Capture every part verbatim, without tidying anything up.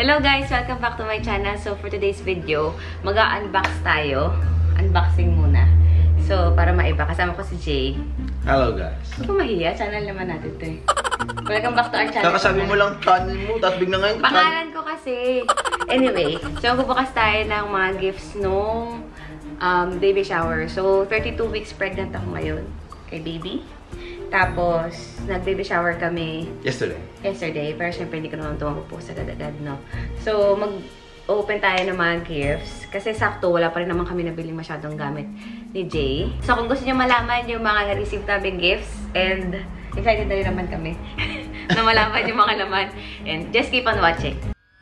Hello guys! Welcome back to my channel. So for today's video, mag-unbox tayo. Unboxing muna. So para maiba, kasama ko si Jay. Hello guys. Huwag ko mahiya, channel naman natin ito eh. Welcome back to our channel. Kakasabi mo lang channel mo, tapos bigla ngayon. Pangalan ko kasi. Anyway, so magbubukas tayo ng mga gifts nung um, baby shower. So thirty-two weeks pregnant ako ngayon kay baby. Tapos, nag-baby shower kami Yesterday. Yesterday. Pero syempre, hindi ko naman tumakbo sa agad-agad, no? So, mag-open tayo ng mga gifts. Kasi sakto, wala pa rin naman kami nabili masyadong gamit ni Jay. So, kung gusto niyo malaman yung mga na-receive namin gifts, and excited na rin naman kami na malaman yung mga laman. And just keep on watching.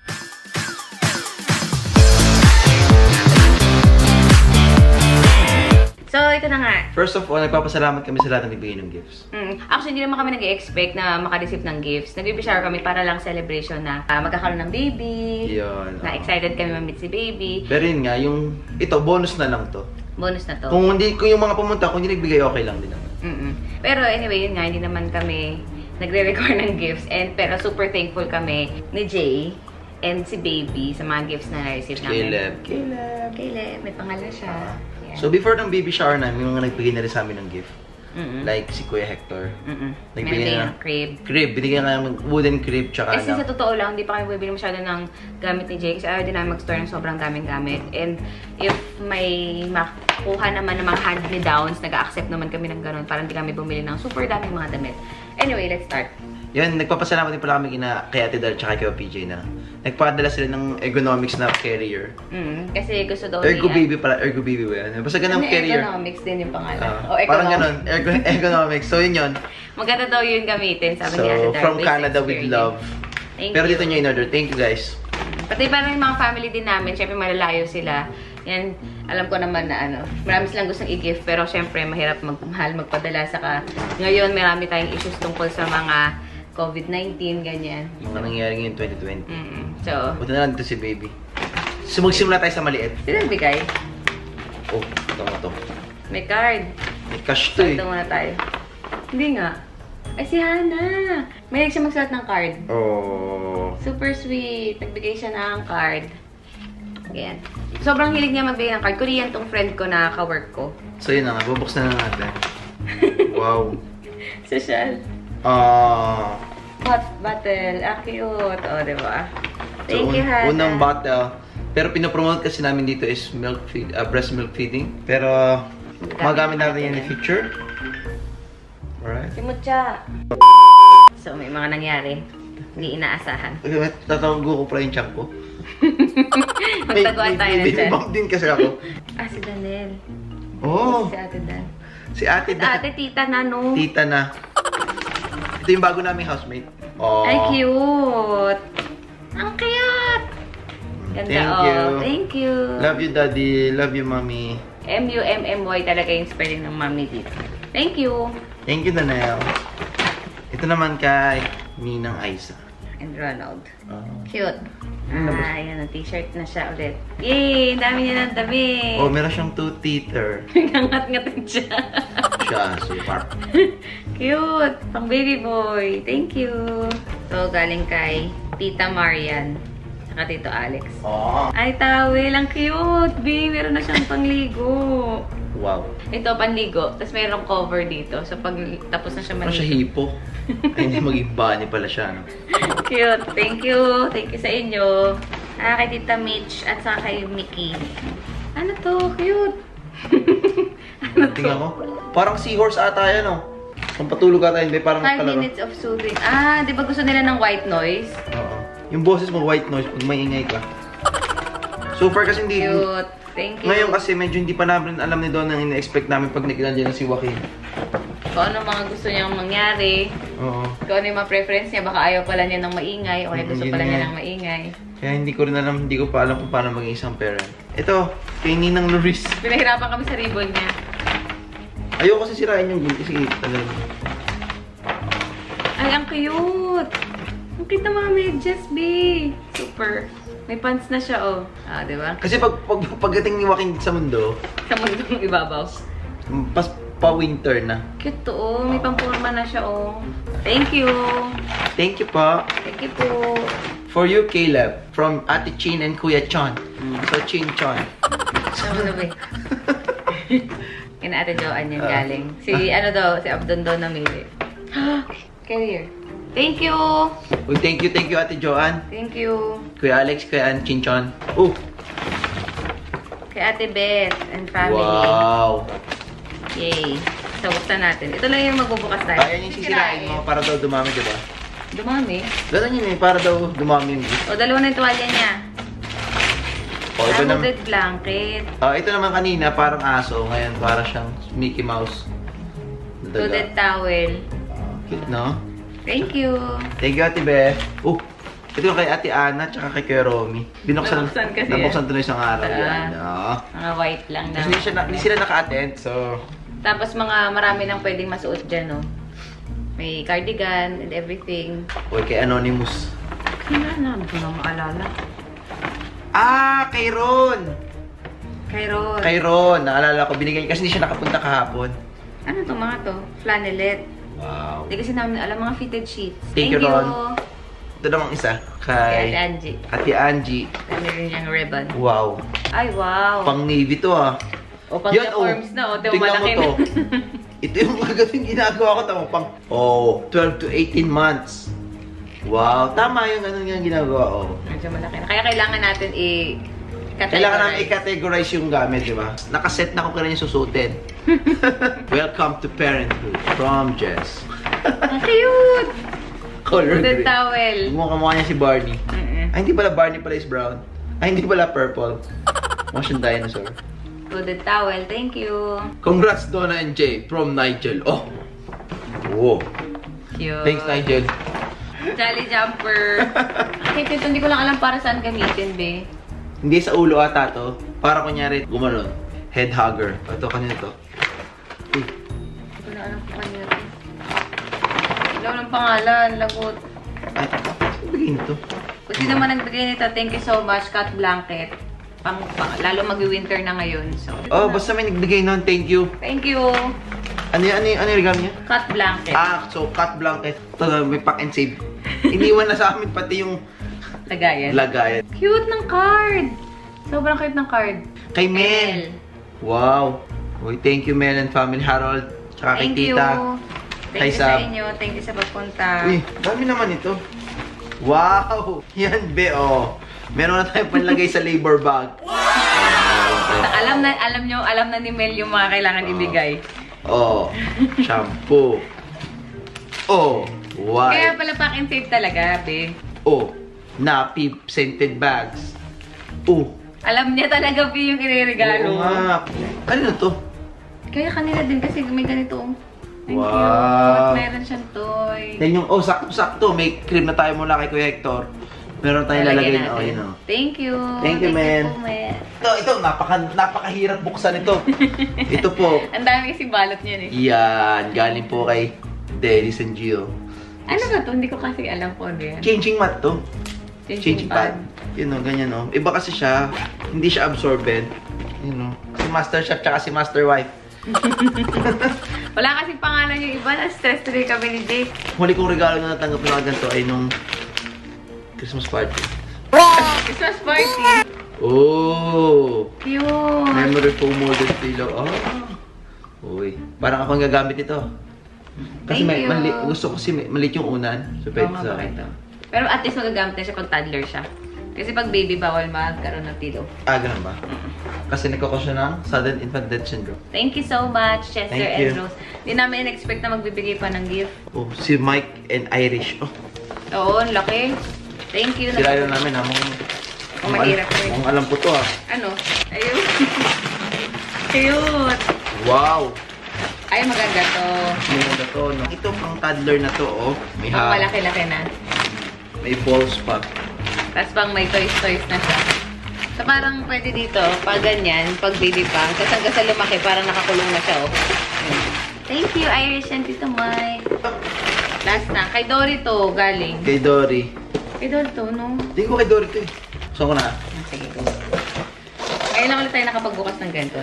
So, ito na nga. First of all, nagpapasalamat kami sa lahat ng bibigay ng gifts. Mm. Actually, hindi naman kami nag-expect na makareceive ng gifts. Nag-baby shower kami para lang celebration na uh, magkakaroon ng baby. Yun. Na excited kami ma-meet si baby. Pero yun nga, yung ito, bonus na lang to. Bonus na to. Kung hindi, kung yung mga pumunta, kung hindi nagbigay, okay lang din naman. Mm -mm. Pero anyway, yun nga, hindi naman kami nagre-record ng gifts. And pero super thankful kami ni Jay and si baby sa mga gifts na na-receive namin. Caleb. Caleb. Caleb. May pangalan siya. Yeah. So before ng baby shower namin, yung mga nagbigay na rin sa amin ng gift. Mm -mm. Like si Kuya Hector. Mm -mm. Nagbigay na ng crib. Crib. Binigyan nga ng wooden crib. Tsaka Eh, sa totoo lang, hindi pa kami bibili masyado ng gamit ni Jay. Kasi ayaw din namin mag-store ng sobrang daming gamit. And if may makuha naman ng mga hand-me-downs, nag-accept naman kami ng ganun. Parang hindi kami bumili ng super daming mga damit. Anyway, let's start. Yan, nagpapasalamat din pala kami kina kay Ate Dal tsaka kay P J na nagpadala sila ng ergonomics na carrier. Mm, kasi gusto daw Ergo ni... baby pala, ergo baby ba yan? Basta ganang ano, carrier. Ergonomics din yung pangalan. Uh, o, parang ganun, ergo ergonomics. So yun yun. Maganda daw yun gamitin, sabi so, ni Ate Dal. from Canada with love. Thank Pero you. dito nyo in-order. Thank you guys. Pati parang yung mga family din namin, syempre malalayo sila. Yan, alam ko naman na ano, marami silang gustong i-gift, pero syempre mahirap magmahal, magpadala. Saka ngayon marami tayong issues tungkol sa mga COVID nineteen, ganyan. Mga nangyari ngayon twenty twenty. Mm -hmm. So, buti na lang dito si baby. So magsimula tayo sa maliit. sino nagbigay? Oh, ito nga to. May card. May cash to eh. Ito muna tayo. Hindi nga. Ay, si Hannah! May siya magsulat ng card. Oh. Super sweet. Nagbigay siya ng card. Ayan. Sobrang hilig niya magbigay ng card. Korean tong friend ko na ka-work ko. So yun na nga, bubuksan na natin. Wow. Social. Ah. Hot bottle. Ah, cute. O, diba? Thank so, you, Hannah. Unang bottle. Pero pinapromote kasi namin dito is milk feed, uh, breast milk feeding. Pero magamit natin yan in the future. Alright. Si Mucha. So, may mga nangyari. Hindi inaasahan. Okay, tatawago ko pala yung chunk ko. Magtaguan tayo na dyan. May din kasi ako. Ah, si Danel. Oh. Si Ate Dan. Si Ate Dan. Ate, tita na, no? Tita na. Ito yung bago naming housemate. Oh. Ay, cute! Ang cute! Ganda, Thank oh. you. Thank you. Love you, Daddy. Love you, Mommy. M U M M Y talaga yung spelling ng mommy dito. Thank you. Thank you, Danelle. Ito naman kay Ninang Aiza. And Ronald. Oh. Cute. Ano ba? Ah, ayan. T-shirt na siya ulit. Yay! Ang dami niya ng dami. Oh, meron siyang two-teeter. Nangat-ngatin siya. Siya, super. Cute! Pang baby boy. Thank you. So, galing kay Tita Marian. Saka Tito Alex. Oh. Ay, tawel. Ang cute. B, meron na siyang pangligo. Wow. Ito, panligo. Tapos mayroong cover dito. So, pag tapos na siya Ano maligo. siya, hipo? Ay, hindi maging bunny pala siya, no? Cute. Thank you. Thank you sa inyo. Ah, kay Tita Mitch at saka kay Mickey. Ano to? Cute. Ano to? Tingnan mo. Parang seahorse ata yan, no? Kung patulog ata yun, parang Five talaga. minutes of soothing. Ah, di ba gusto nila ng white noise? Oo. Yung boses mo, white noise, pag maingay ka. So far kasi hindi. Cute. Thank you. Ngayon kasi medyo hindi pa namin alam ni Don ang ina-expect namin pag nagkilan si Joaquin. Kung ano mga gusto niyang mangyari. Oo. Kung ano yung mga preference niya. Baka ayaw pala niya ng maingay. O kaya gusto Yun pala nga. niya ng maingay. Kaya hindi ko rin alam, hindi ko pa alam kung paano maging isang parent. Ito, kay Ninang Loris. Pinahirapan kami sa ribbon niya. Ayoko kasi sirain yung gift. Sige, tagal. Ay, ang cute! Ang cute ng mga medyas, B. Super. May pants na siya, oh. Ah, di ba? Kasi pag, pag pagdating ni Joaquin sa mundo, Sa mundong ibabaw. pas pa-winter na. Cute to, oh. May pampurma na siya, oh. Thank you. Thank you po. Thank you po. For you, Caleb. From Ate Chin and Kuya Chon. So, Chin Chon. Ano na ba? Kina Ate Joanne yan galing. Si ano daw, si Abdon daw namili. Carrier. Thank you! Uy, thank you, thank you, Ate Joanne. Thank you. Kuya Alex, Kuya An Chin Chon. Oh! Kay Ate Beth and family. Wow! Yay. So, buksan natin. Ito lang yung magbubukas tayo. Ayan yung sisirain mo para daw dumami, diba? Dumami. Ganun yun eh, para daw dumami yung gift. O, dalawa na yung tuwalya niya. O, ito naman. Hooded blanket. Oh, ito naman kanina, parang aso. Ngayon, para siyang Mickey Mouse. Hooded towel. Cute, no? Thank you. Thank you, Ate Beth. Oh, ito yung kay Ate Ana, tsaka kay Kuya Romy. Binuksan, Nabuksan kasi nabuksan ito na isang araw. Ah. Yan, no? Mga white lang na. Kasi hindi, siya na, hindi sila naka-attend, so... Tapos mga marami nang pwedeng masuot dyan, no? May cardigan and everything. Uy, kay Anonymous. Kaya na, hindi ko na maalala. Ah, kay Ron! Kay Ron. Kay Ron, naalala ko. Binigay kasi hindi siya nakapunta kahapon. Ano to mga to? Flannelette. Wow. Hindi kasi namin alam mga fitted sheets. Thank you, Ron. Ito namang isa. Kay Kay Ate Angie. Ate Angie. Dami rin niyang ribbon. Wow. Ay, wow. Pang Navy to ah. O, pang Yan, uniforms na. O, ito tingnan malaki mo to. na. Ito yung mga ganun ginagawa ko. Tama pang, oh, twelve to eighteen months. Wow. Tama yung ganun yung ginagawa ko. Medyo malaki na. Kaya kailangan natin i- Kailangan namin i-categorize yung gamit, di ba? Nakaset na ko kailan yung susutin. Welcome to Parenthood from Jess. Ang cute! Color Hooded green. towel. Mukha-mukha niya si Barney. Mm-mm. Ay, hindi pala Barney pala is brown. Ay, hindi pala purple. Mukha siyang dinosaur. Hooded towel. Thank you. Congrats, Donna and Jay from Nigel. Oh! Wow. Cute. Thanks, Nigel. Jolly jumper. Kahit ito, hindi ko lang alam para saan gamitin, be. Hindi sa ulo ata to. Para kunyari, gumanon. Head hugger. Ito, kanina to. Uy. Hindi ko na alam kung kanina ito. Wala ng pangalan. Lagot. Ay, saan bigay nito? Kung sino naman nagbigay nito, thank you so much. Cut blanket. Pang, pang, lalo mag-winter na ngayon. So, Oh, basta may nagbigay nun. Thank you. thank you. Ano yung, ano yung, ano yung regalo niya? Cut blanket. Ah, so cut blanket. Ito, may pack and save. Iniwan na sa amin pati yung Lagayan. lagayan. Cute ng card. Sobrang cute ng card. Kay Mel. Wow. Uy, thank you Mel and family Harold. Tsaka kay Thank you. Tita. Thank Kay you sa Sab. inyo. Thank you sa pagpunta. Uy, dami naman ito. Wow. Yan, be, oh. Meron na tayong panlagay sa labor bag. Wow. Alam na, alam nyo, alam na ni Mel yung mga kailangan Oh. ibigay. Oh, shampoo. Oh, Kaya white. pala pack and save talaga, be. Oh, nappy scented bags. Oh, Alam niya talaga, be, yung oo ireregalo. nga. Ano na to? Kaya kanila din kasi may ganito. Thank Wow. you. Meron siyang toy. Yan yung, oh, sakto-sakto. May cream na tayo mula kay Kuya Hector. Meron tayong lalagay na, oh, yun, oh. Thank you. Thank you, man. po, man. Ito, ito, napaka, napakahirap buksan ito. Ito po. Ang dami kasi balot niyan eh. Yan, galing po kay Dennis and Gio. Ano ba to? Hindi ko kasi alam po ano yan. Changing mat to. Changing pad. Yun o, ganyan o. Iba kasi siya, hindi siya absorbent. Yun o. Si Master Chef tsaka si Master Wife. Wala kasi pangalan yung iba. Na-stress tuloy kami ni Jake. Huli kong regalo na natanggap na ganito ay nung Christmas party. Christmas party. Oh! Cute. Memory foam molded pillow. Oh! Uy, parang ako ang gagamit ito. Kasi Thank may, you. mali, gusto ko kasi may- maliit yung unan. So, pwede Oo nga, sa bakit akin. to? Pero at least magagamit na siya kung toddler siya. Kasi pag baby, bawal magkaroon ng pillow. Ah, ganun ba? Kasi nagkakos siya ng sudden infant death syndrome. Thank you so much, Chester Thank and you. Rose. Hindi namin in-expect na magbibigay pa ng gift. Oh, si Mike and Irish. Oh, Oo, ang laki. Thank you. sila yun namin ha. Mukhang, Kung mahirap mukhang, eh. mukhang alam ko to ah. Ano? Ayun. Cute. Wow! Ay, maganda to. Maganda to, no? Ito pang toddler na to, oh. May Pang ha, malaki-laki na. may balls pa. Tapos pang may toys-toys na siya. So parang pwede dito, pag ganyan, pag baby pa, tapos hanggang sa lumaki, parang nakakulong na siya, oh. Ayun. Thank you, Irish and Tito Mike. Last na. Kay Dory to, galing. Kay Dory. Kay Dory to, no? Tingin ko kay Dory to eh. So ko na. Ah, sige, go. Ngayon lang ulit tayo nakapagbukas ng ganito.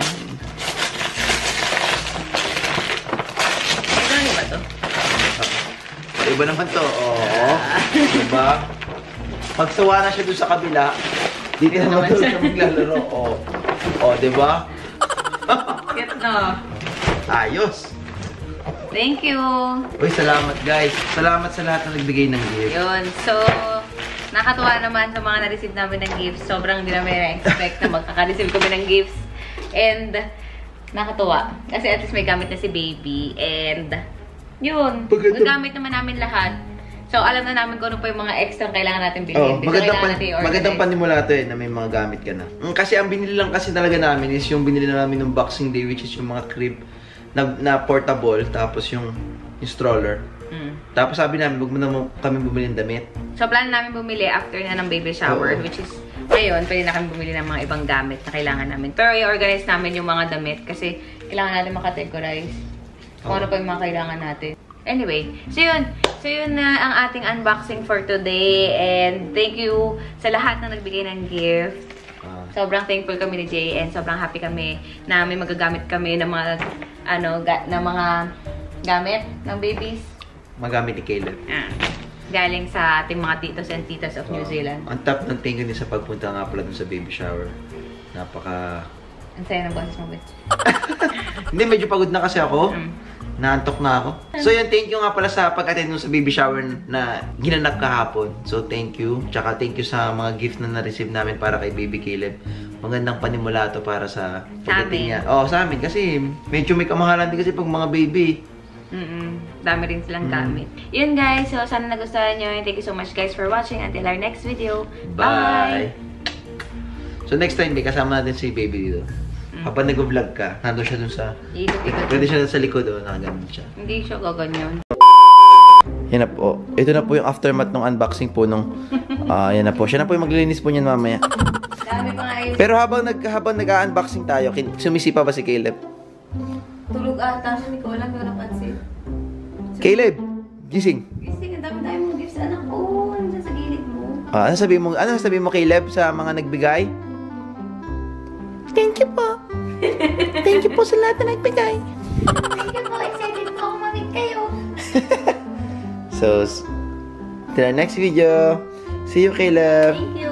Kay Dory ba to? Iba naman to. Oo. Diba? Magsawa na siya doon sa kabila. Dito na naman siya maglalaro. Oh. Oh, di ba? Cute, no? Ayos. Thank you. Uy, salamat guys. Salamat sa lahat na nagbigay ng gift. Yun. So, nakatuwa naman sa mga na-receive namin ng gifts. Sobrang hindi namin na-expect na magkaka-receive kami ng gifts. And, nakatuwa. Kasi at least may gamit na si baby. And, yun. Maganda. Nagamit naman namin lahat. So, alam na namin kung ano pa yung mga extra kailangan natin Oh, bilhin. magandang, pan natin magandang panimula to eh, na may mga gamit ka na. Mm, kasi ang binili lang kasi talaga namin is yung binili na namin ng Boxing Day, which is yung mga crib na, na portable, tapos yung, yung stroller. Mm. Tapos sabi namin, wag mo na mo- kami bumili ng damit. So, plan namin bumili after na ng baby shower, Oo. which is, ngayon, pwede na kami bumili ng mga ibang gamit na kailangan namin. Pero i-organize namin yung mga damit kasi kailangan natin makategorize kung Oo. ano pa yung mga kailangan natin. Anyway, so yun. So yun na ang ating unboxing for today. And thank you sa lahat na nagbigay ng gift. Ah. Sobrang thankful kami ni Jay and sobrang happy kami na may magagamit kami ng mga, ano, ga, ng mga gamit ng babies. Magamit ni Caleb. Ah, galing sa ating mga titos and titas of New Oo. Zealand. Ang top ng thank you din sa pagpunta nga pala dun sa baby shower. Napaka... Ang saya ng boses mo, Beth. Hindi, medyo pagod na kasi ako. Mm. Naantok na ako. So yun, thank you nga pala sa pag-attend nung sa baby shower na ginanap kahapon. So thank you. Tsaka thank you sa mga gift na na-receive namin para kay baby Caleb. Magandang panimula to para sa pagdating niya. Oh, sa amin. Kasi medyo may kamahalan din kasi pag mga baby. Mm-mm. Dami rin silang Mm. gamit. Yun guys, so sana nagustuhan nyo. Thank you so much guys for watching. Until our next video. Bye! So next time, may kasama natin si baby dito. Kapag nag-vlog ka, nandun siya dun sa... Ikot-ikot. Pwede siya dun sa likod, oh, nakaganon siya. Hindi siya gaganyan. Yan na po. Ito na po yung aftermath ng unboxing po nung... Ah, yan na po. Siya na po yung maglilinis po niyan mamaya. Dami pa nga ayos. Pero habang nag habang nag-unboxing tayo, kin- sumisipa ba si Caleb? Tulog ata siya. Hindi ko alam. Hindi ko napansin. Caleb, gising. Kasi ang dami-dami mong gifts. Anak ko. Nandiyan sa gilid mo. Ah, ano sabihin mo? Ano sabihin mo Caleb sa mga nagbigay? Thank you po. Thank you po sa lahat na nagbigay. Thank you po. Excited po ako mamit kayo. So, s- till our next video. See you, Caleb. Thank you.